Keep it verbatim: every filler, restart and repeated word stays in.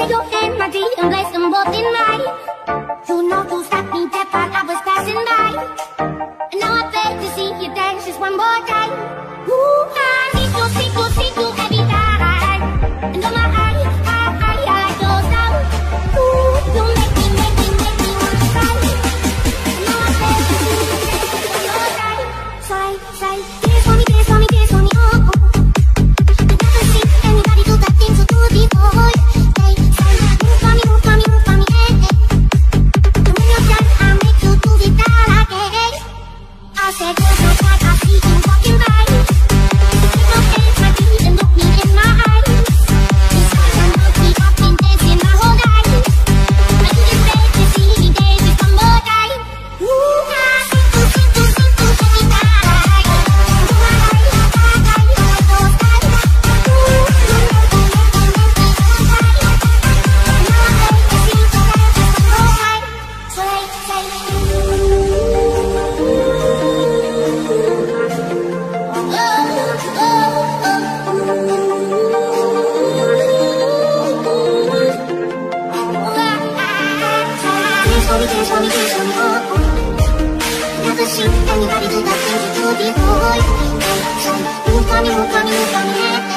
Take your hand, my dear, and place them both in mine. You know you stopped me dead while I was passing by. And now I beg to see you dance just one more time. Ooh, I see you, see you, see you every time. And on my eye, I, I, I like your style. Ooh, you make me, make me, make me want to cry. And now I beg to see you dance just one more time. Say, say, dance for me, dance for me, dance for me, oh, oh. I never seen anybody do that thing so good before. Say, say, move for me, move for me, move for me, eh, eh. And when you're done, I'll make you do it that again. I said, close my eyes, I see you walking by. Take your hands, my dear, and look me in my eyes. Besides, I know we have been dancing my whole life. But you just beg to see me dance just one more time. Ooh, I see you, see you, see you every time. And on my eye, I, I, I like your style. Ooh, you make me, make me, make me wanna cry. And now I beg to see you dance just one more time. Say, say, dance for me, dance for me, dance for me, oh, oh. Never seen anybody do that thing you do before. Say, move for me, move for me, move for me, eh, eh.